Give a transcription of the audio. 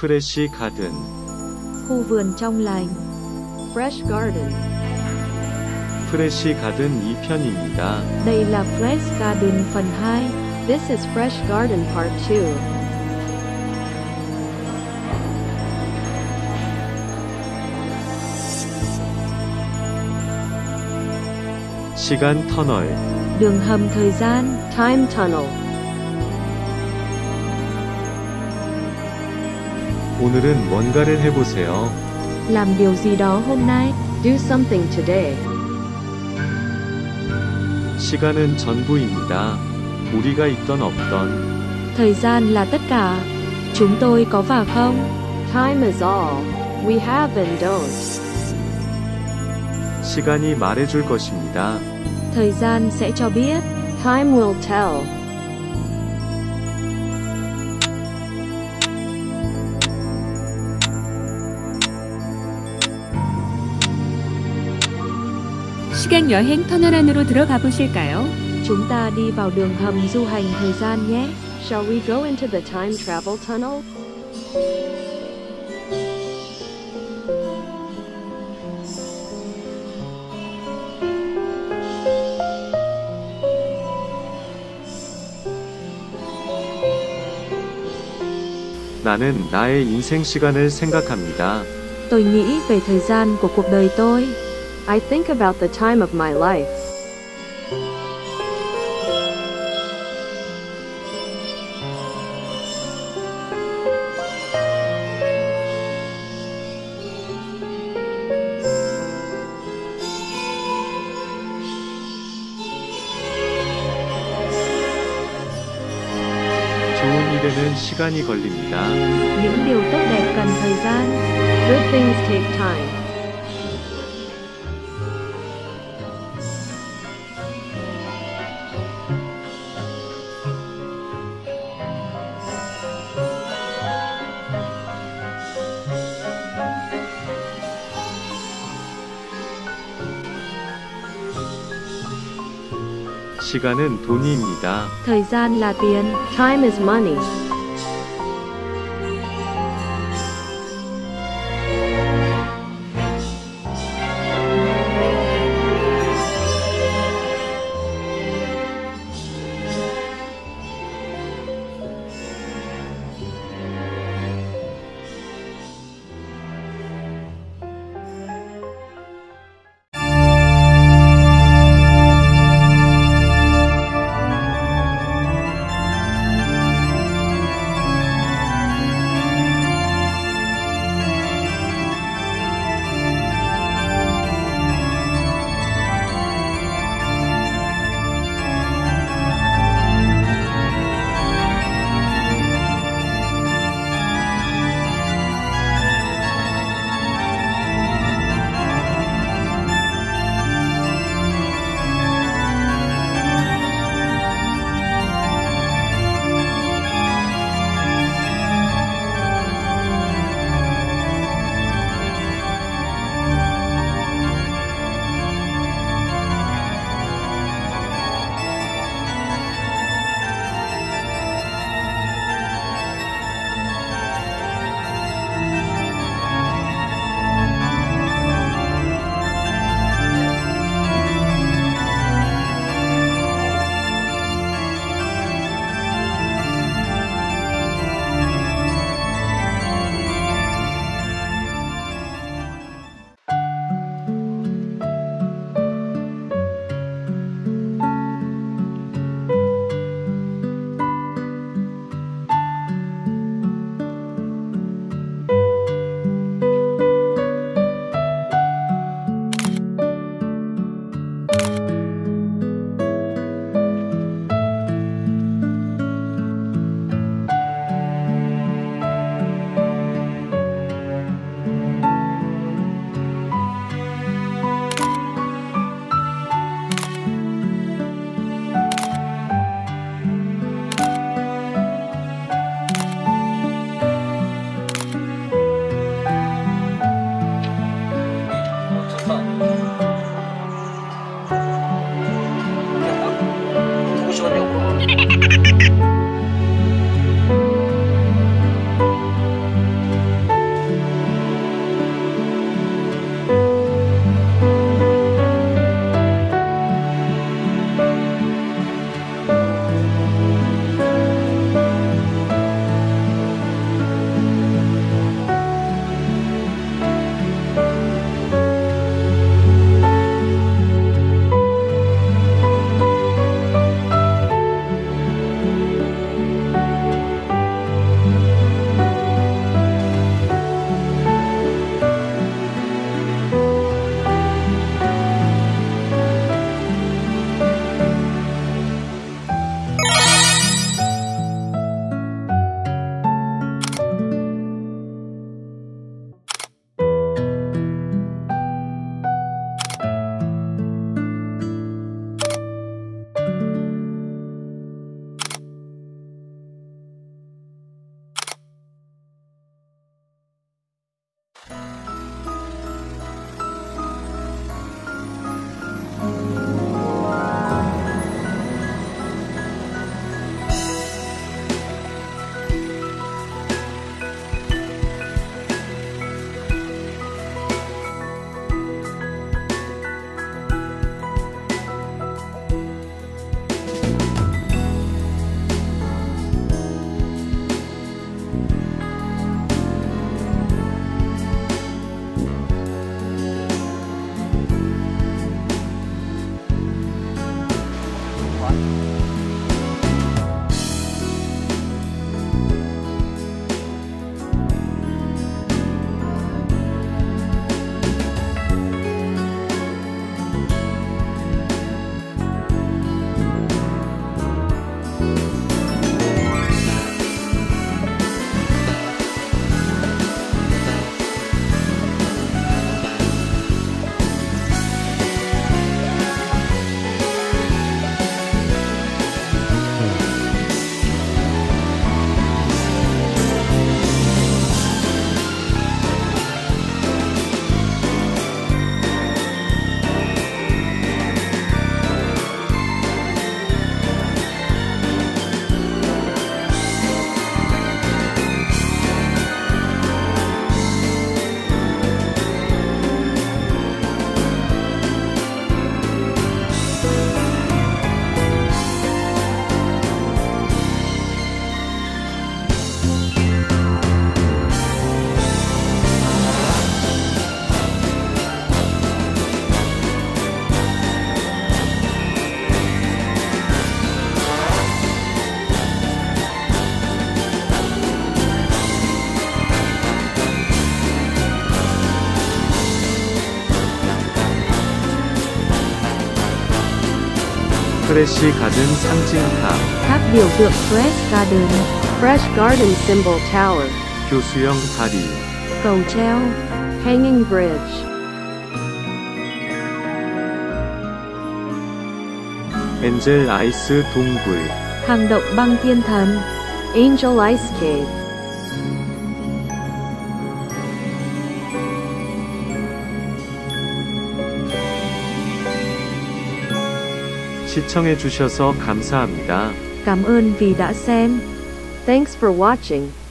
프레시 가든. Khu vườn trong lành. Fresh garden. 프레시 가든 2편입니다. Đây là Fresh Garden phần 2. This is Fresh Garden Part 2. 시간 터널. Đường hầm thời gian. Time tunnel. 오늘은 뭔가를 해보세요. Làm điều gì đó hôm nay. Do something today. 시간은 전부입니다. 우리가 있던 없던. Thời gian là tất cả. Chúng tôi có và không. Time is all. We have and don't. 시간이 말해줄 것입니다. Thời gian sẽ cho biết. Time will tell. 시간 여행 터널 안으로 들어가 보실까요? Chúng ta đi vào đường hầm du hành thời gian nhé. Shall we go into the time travel tunnel? 나는 나의 인생 시간을 생각합니다. Tôi nghĩ về thời gian của cuộc đời tôi. I think about the time of my life. 좋은 일에는 시간이 걸립니다. Những điều tốt đẹp cần thời gian. Good things take time. 시간은 돈입니다. Thời gian là tiền. Time is money. 프레시 가든 상징탑, tháp biểu tượng Fresh Garden, Fresh Garden Symbol Tower, 교수형 다리, cầu treo, Hanging Bridge, 엔젤 아이스 동굴, hang động băng thiên thần, Angel Ice Cave, 시청해 주셔서 감사합니다. cảm ơn vì đã xem. Thanks for watching.